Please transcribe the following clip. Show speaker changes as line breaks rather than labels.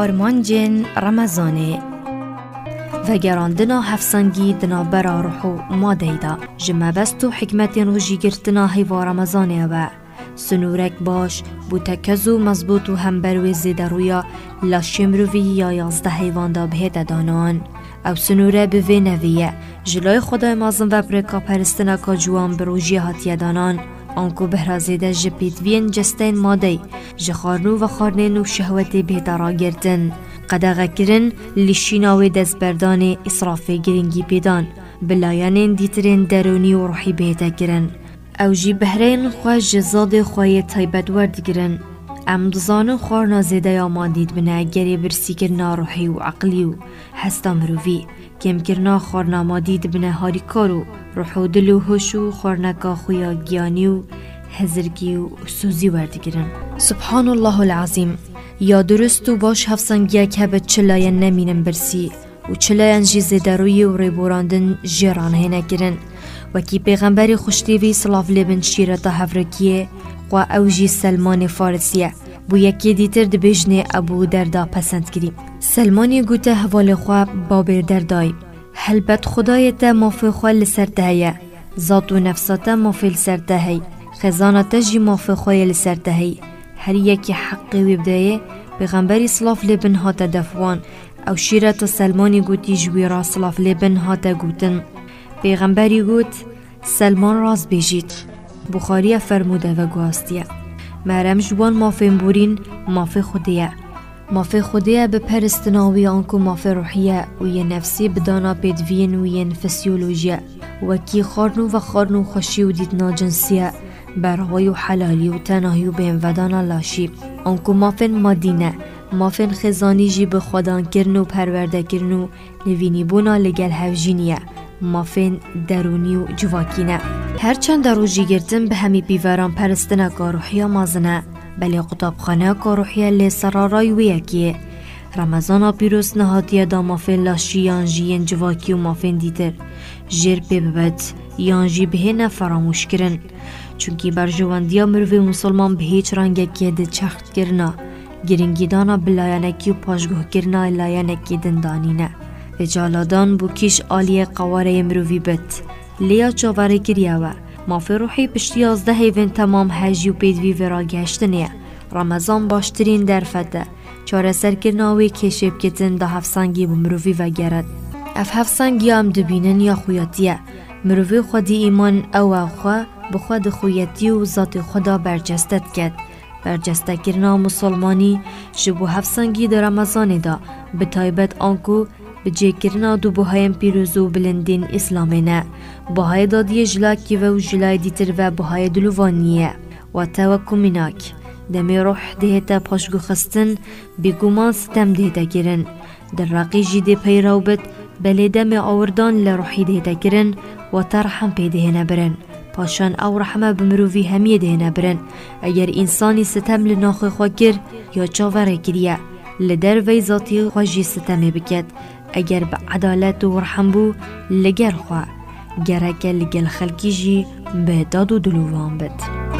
آرمانجین رمضانه و گراندنا هفسنگی دنا برا روحو ماده دا جمبست و حکمت روژی گرتنا هیوا رمضانه و سنورک باش بو تکزو مضبوط و همبروی زیده رویا لاشمروی یا 11 حیوان دا بهت دانان او سنوره به نویه جلوی خدای مازم و برکا پرستنا کا جوان بروژی هاتیه دانان آنکو بهرازیده جپیت وین جستین ماده جخارنو و خارنین و شهوتی بهترا گرتن قدغه کرن لیشیناوی دزبردان اصرافی گرنگی پیدان بلایانین دیترین درونی و روحی بهتا کرن او جی بهرین خواه جزاد خواهی تایبت ورد گرن امدزان خوار نازیده یا مادید بنا گری برسی کرنا روحی و عقلی و هستا مروفی کم کرنا خوار نامادید بنا هاری کارو روح و دل و هوش و خورنکا خویا گیانی و هزرگی و سوزی ورد گرن سبحان الله العظیم یا درست و باش هفسنگیه که به چلاین نمینم برسی و چلاین جی زیدروی و ریبوراندن جیران هنه گرن وکی پیغمبری خوشتیوی صلاف لبن شیرتا هفرکیه و اوجی سلمان فارسیه بو یکی دیتر دبیجنه ابو دردا پسند کریم سلمانی گوته حوال خواه بابر دردای حلبت خدایتا مافی خواه لسر دهیه ذات و نفساتا مافی لسر دهی خزانتا جی مافی خواه لسر دهی هر یکی حقی ویبدایه پیغمبری صلاف لبن هاتا دفوان او شیرتا سلمانی گوتی جویرا صلاف لبن هاتا گوتن پیغمبری گوت سلمان راز بیجید بخاری فرموده و گواستیه مرم جوان مافین بورین مافی خودیه مافی خودیه به پرستناوی آنکو مافی روحیه و یه نفسی بدانا پیدوین و یه فسیولوژیه وکی خارنو خوشی و دیدنا جنسیه برهای و حلالی و تناهی و بین ودانا لاشی آنکو مافین مادینه مافین خزانی جی به خودان کرن و پرورده کرن و نوینی بونا لگل هفجینیه مافین درونی و جواکینه هرچند روژی گرتن به همی بیوران پرستنه که روحیه مازنه بلی قطابخانه که روحیه لی سرارای ویکیه رمضان پیروز نهاتیه دا مافین لاشی یانجی جواکی و مافین دیتر جیر پی ببد یانجی بهینه فراموش کرن چونکی بر جواندیا مروی مسلمان به هیچ رنگه که ده چخت کرنا گرنگی دانا بلایانکی و پاشگوه کرنا لایانکی دندانینه رجالادان بو کیش آلیه قواره مروی بد لیا چاوره کریه و مافی روحی پشتی 11 هیون تمام حجی و پیدوی ورا گشتنیه رمضان باشترین درفته چاره سرکرناوی کشیب کتن ده هفسنگی بو مروی و گرد اف هفسنگی هم دبینن یا خویاتیه مروی خودی ایمان او خواه بخود خویتی و ذات خدا برجستت کد برجسته کرنا مسلمانی جبو هفسنگی در رمضان دا به تایبت آنکو بجه کرنا دو بوهایم پیروزو بلندین اسلامی نه بوهای دادی جلاکی و جلای دیتر و بوهای دلوانیه و توکو مناک دمی روح دهتا پاشگو خستن بگومان ستم دهتا کرن در راقی جیده پیراو بد بلی دمی آوردان لروحی دهتا کرن و ترحم پیده نبرن پاشان او رحمه بمرووی همیه ده نبرن اگر انسانی ستم لناخ خواه گر یا چاوره کریه لدر وی ذاتی خواهی ستمه بکد اگر به عدالت و رحم بو لگر خواه گرک لگل خلکی جی به داد و دلوان بد